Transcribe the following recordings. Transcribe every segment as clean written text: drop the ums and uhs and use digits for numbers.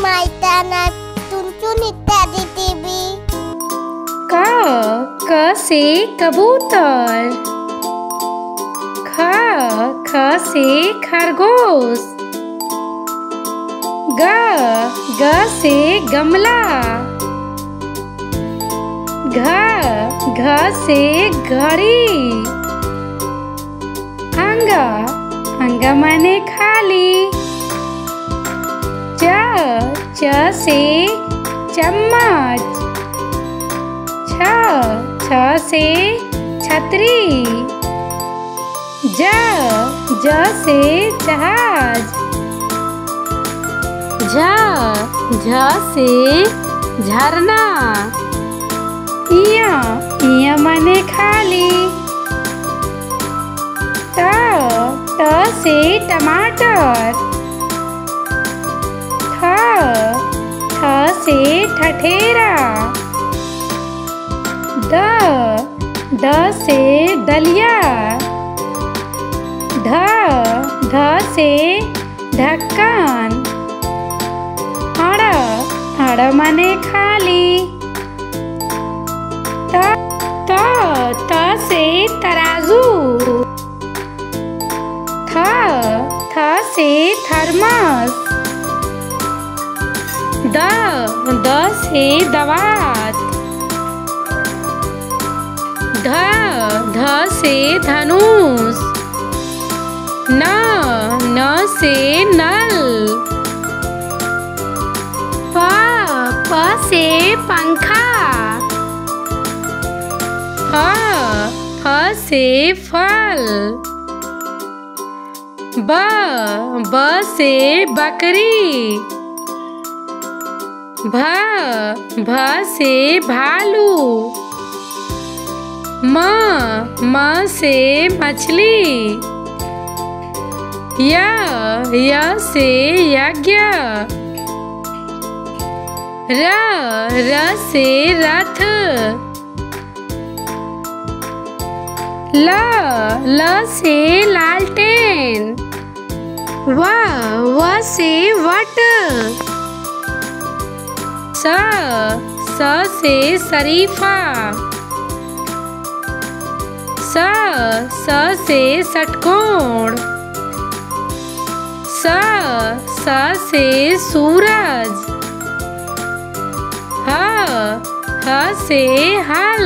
my channel Chunchun Ityadi TV। क से कबूतर। ख से खरगोश। ग से गमला। घ से घड़ी। अंग माने खाली। च से चम्मच। छ से छतरी। ज से जहाज। झ से झरना। इया माने खाली। त से टमाटर। थ से ठठेरा। द से दलिया। ध से ढक्कन। हड़ माने खाली। त से तराजू। थ से थर्मस। द से दवात। ध से धनुष। न से नल। प से पंखा। फ से फल। ब से बकरी। भ से भालू। म से मछली। य से यज्ञ। र से रथ। ल से लालटेन। व से वट। स से शरीफा। स से षटकोण। स से सूरज। ह से हल।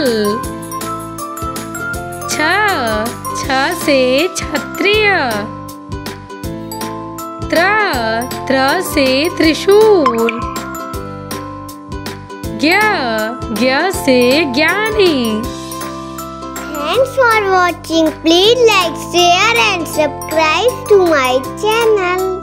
छ से क्षत्रिय। त्र से त्रिशूल। ज्ञ से ज्ञानी। Thanks for watching. Please like, share and subscribe to my channel.